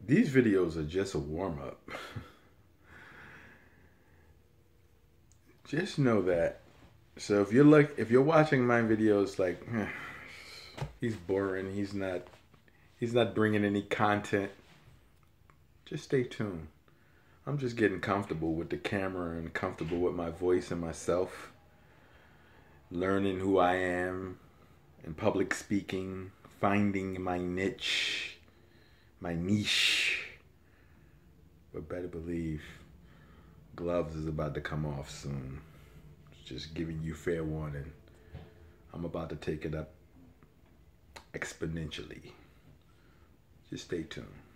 These videos are just a warm-up. Just know that. So if you're watching my videos like, he's boring, he's not bringing any content, just stay tuned. I'm just getting comfortable with the camera and comfortable with my voice and myself. Learning who I am in public speaking, finding my niche, my niche. But better believe, gloves is about to come off soon. Just giving you fair warning. I'm about to take it up exponentially. Just stay tuned.